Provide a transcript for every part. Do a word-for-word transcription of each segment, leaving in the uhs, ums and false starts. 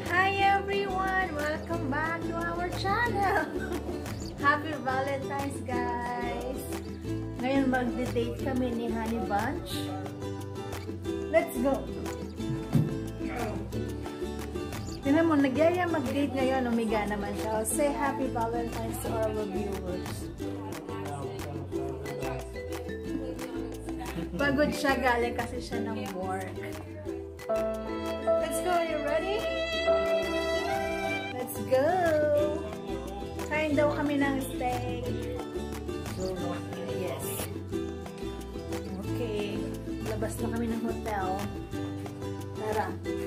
Hi everyone! Welcome back to our channel! Happy Valentine's guys! Ngayon magde-date kami ni Honey Bunch. Let's go! Tignan mo, nagyaya mag-date ngayon. Umiga naman siya. Say Happy Valentine's to our viewers. Pagod siya, galing kasi siya ng work. Let's go! Are you ready? Let's go! Kain daw kami ng steak. Yes. Okay. Labas na kami ng hotel. Tara.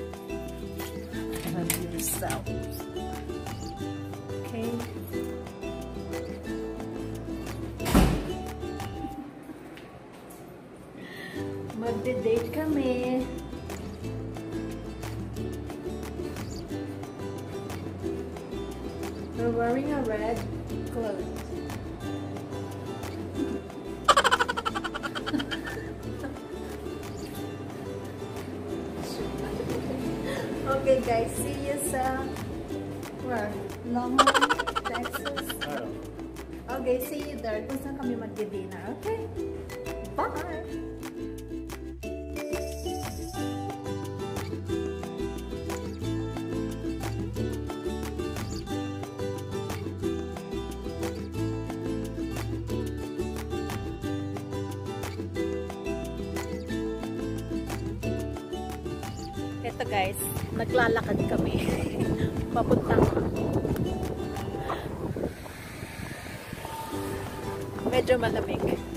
Have yourselves. Okay. Magde-date kami. We're wearing a red clothes. Okay guys, see you sa where? Longhorn, Texas. Okay, see you there. Kung saan kami mag-dinner. Okay? Bye! Ito guys, naglalakad kami papuntang medyo malamig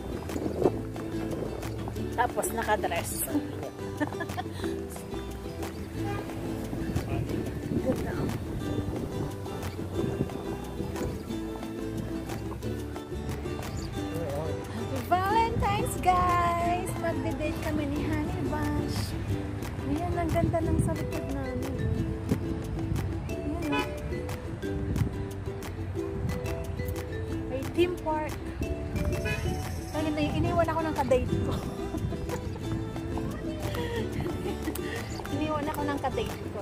tapos nakadress. Good now. Happy Valentine's guys! Magde-date kami ni Honey Bunch. Ayan, ang ganda ng sa likod namin. Ayan o. May theme park. Kaya na, iniwan ako ng kadate ko. Iniwan ako ng kadate ko.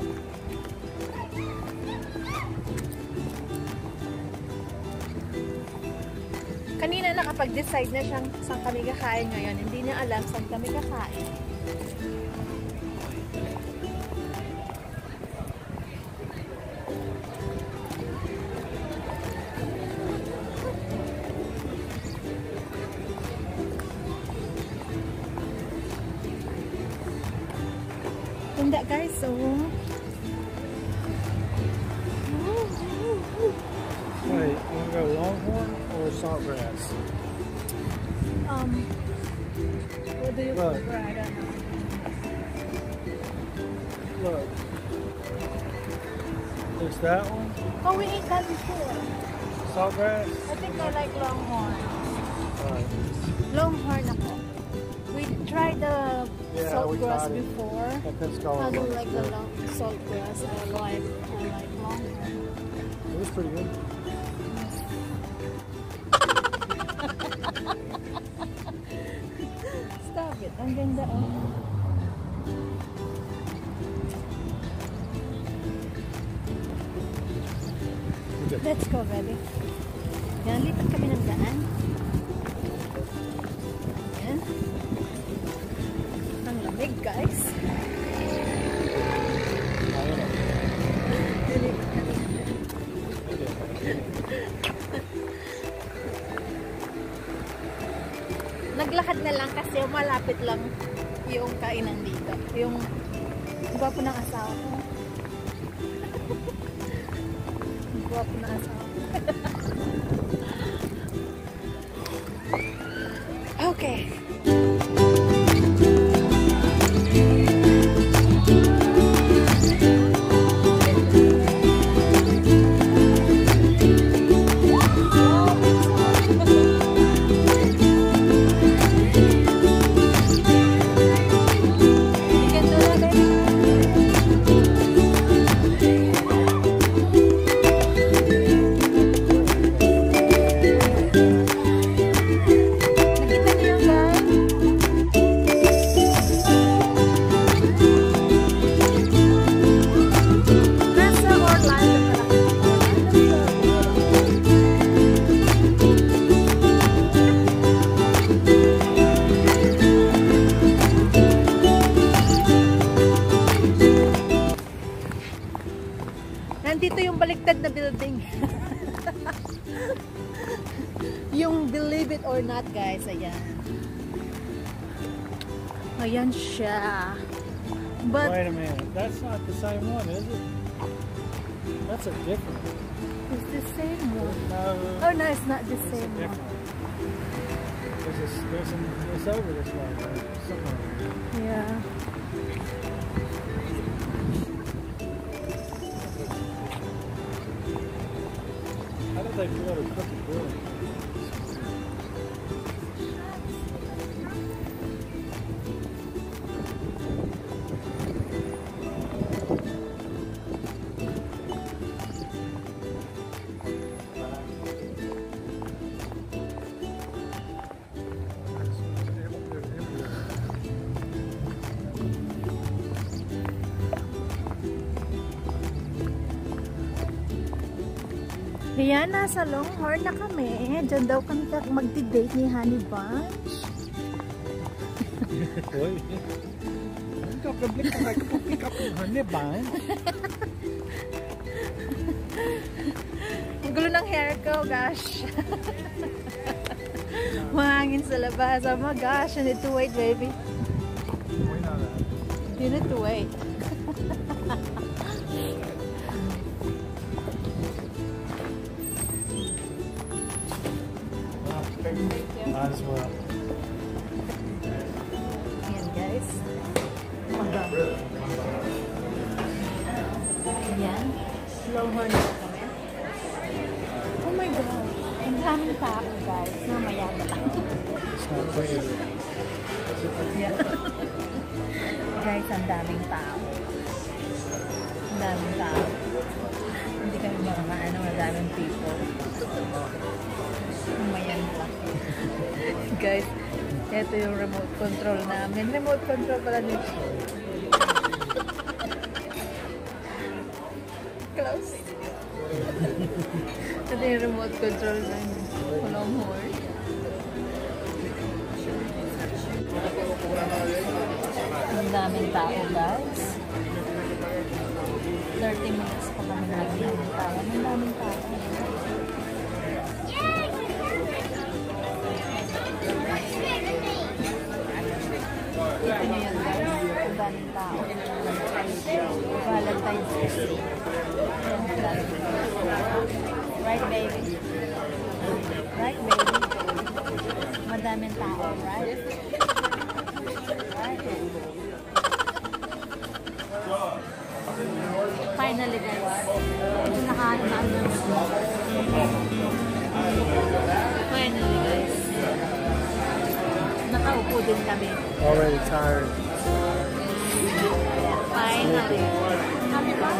Kanina nakapag-decide na siyang saan kami kakain ngayon. Hindi niya alam saan kami kakain. Ganda guys, so wait, you want to go Longhorn or Saltgrass? Um, what do you Look. prefer? I don't know. Look, there's that one. Oh, we ate that before. Saltgrass. I think I like Longhorn. Alright. Longhorn ako. We tried the Yeah, salt we grass tried it. before. At I Pensacola. don't like the long salt grass. I like I like Longhorn. It was pretty good. Stop it. Ang ganda oh. Okay. Let's go, baby. Yan, lipat kami ng daan. Yan. Ang lamig, guys. Lipat kami. Naglakad na lang kasi malapit lang yung kainan dito. Yung gwapo ng asawa ko. Gwapo ng asawa ko. Okay. Andito yung baliktad na building. Yung believe it or not, guys. Ayan. Ayan siya. But wait a minute. That's not the same one, is it? That's a different one. It's the same one. No. Oh no, it's not the same It's a one. different one. There's, a, there's some, it's over this way. Somewhere. Yeah. How did they build a crooked building? Ayan, nasa Longhorn na kami. Diyan daw kami magdi-date ni Honey Bunch. Uy. Kakablik ka kayo po pick up yung Honey Bunch. Ang gulo ng hair ko, gosh. Mahangin sa labas. Oh my gosh, I need to wait, baby. You need to wait. Might as well. Ayan, guys. Ayan. Longhorn na kami. Oh my God. Ang daming tao, guys. Mamaya na lang. It's not pretty. Yeah. Guys, ang daming tao. Ang daming tao. Hindi kami makakaano, ang daming people. Umayan lang. Guys, ito yung remote control namin. Remote control pala nito. Close. Ito yung remote control ng Longhorn. Ang daming tao, guys. thirty minutes pa kami lagi ng tao. Ang daming tao. Ito nyo yan, guys. Ang daming tao. Valentine's Day. Right, baby? Right, baby? Madaming tao, right? Right. Finally, guys. Nakaano na ang finally, guys. Nakaupo din kami. Already tired. Finally. Happy ba?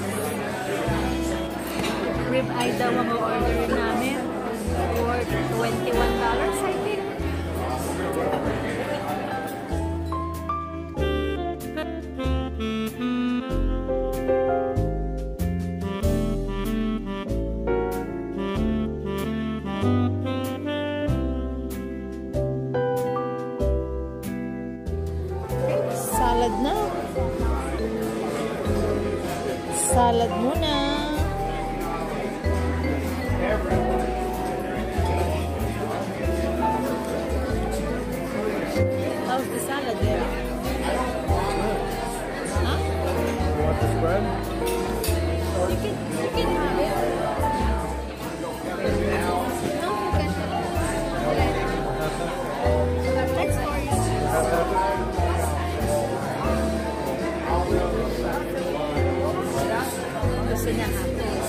Rib eye daw ang order namin for twenty-one dollars, I think. Salad na. Salad muna. How's the salad there? Huh? You want this bread? You can, you can have it. No, you can. That's for you. Gusto niya hapon.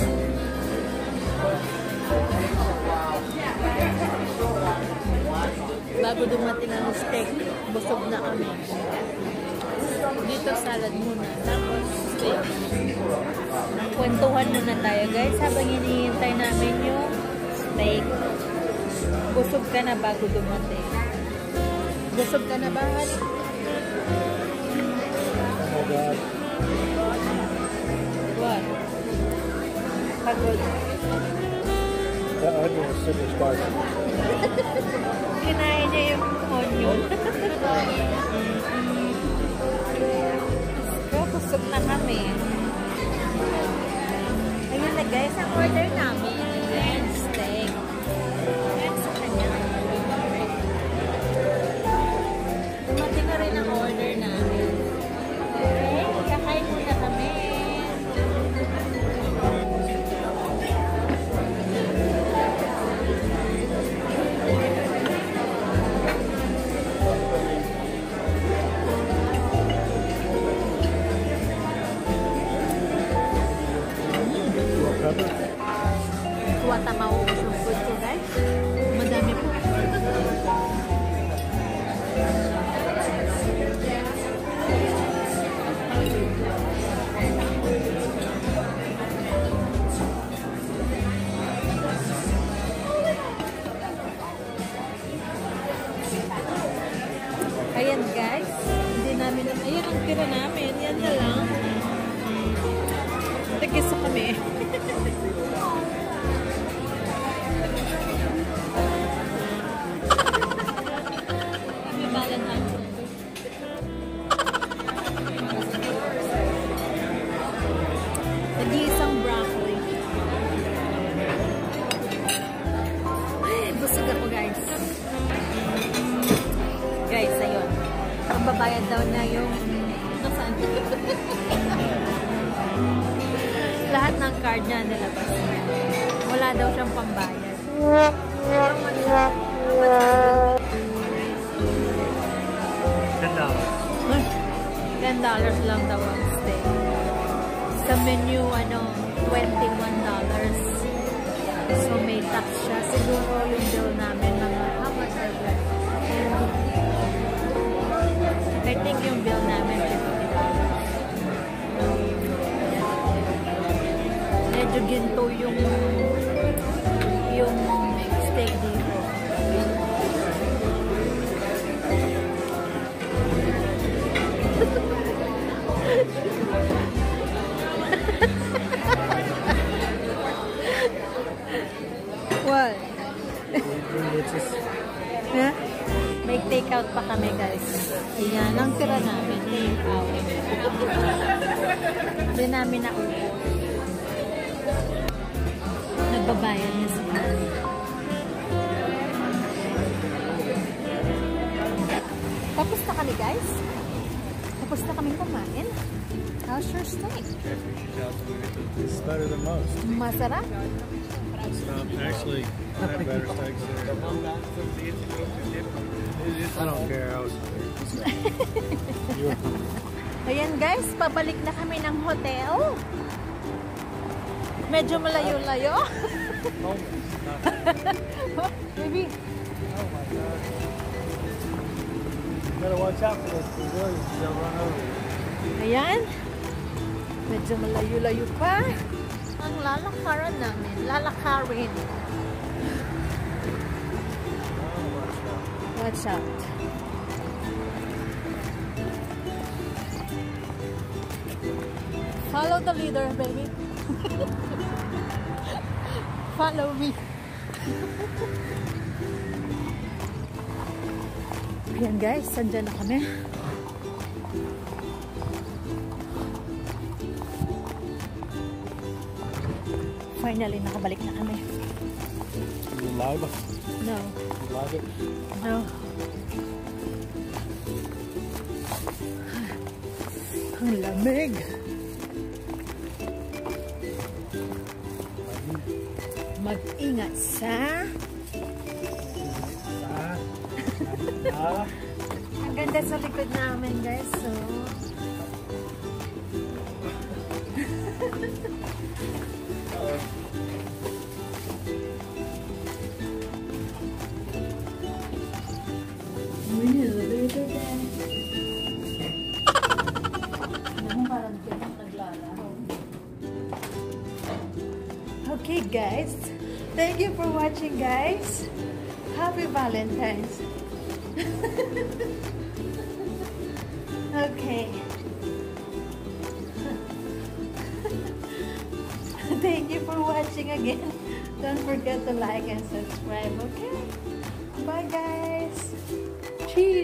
Bago dumating ang steak, busog na kami. Dito salad muna, tapos steak. Kwentuhan muna tayo, guys, habang hinihintay namin yung steak. Busog ka na bago dumating. Busog ka na ba, Hari? Oh my God. What? Pagod. That onion is super spicy. Kinain niya yung onion. Pero busog na kami. guys, ang order namin. Ayan, steak. Ayan sa kanya. Dumating na rin ang order namin. Okay, kakain muna kami. Kuwata mauubos yung food ko, guys. Madami po. Ayan, guys. Hindi namin, ayan ang tira namin. Yan na lang. Tagiso kami. Nag-iisang broccoli. Ay, busog ako, guys. Guys, ayun. Ang babayad daw niya yung nasaan. Lahat ng card niya nilabas niya. Wala daw siyang pambayad. ten dollars. ten dollars lang daw ang steak. Sa menu, ano, twenty-one dollars. So, may tax siya. Siguro yung bill namin mga, how much is that? I think yung bill namin fifty dollars. Medyo ginto yung yung steak dito. What? Yeah? May take out pa kami, guys. Ayan, ang tira namin. Take out. Hindi namin naubos. Nagbabayan niya sa kami. Tapos na kami, guys. Tapos na kami kumain. How's your steak? It's better than most. Masarap? Um, actually, I had better steaks there. I don't care. I was Ayan, guys. Pabalik na kami ng hotel. Medyo malayo-layo. Baby. Oh my God. You better watch out for those Brazilians. They'll run over you. Ayan. Medyo malayo-layo pa. Ang lalakaran namin. Lalakarin. Watch out. Follow the leader, baby. Follow me. Ayan, guys, sandyan na kami. Finally, nakabalik na kami. You live? No. You live it? No. Ang lamig. Mag-ingat sa... Ah. Ah. Ang ganda sa likod namin, guys. So... Okay, guys. Thank you for watching, guys. Happy Valentine's. Okay. Thank you for watching again. Don't forget to like and subscribe, okay? Bye, guys. Cheers.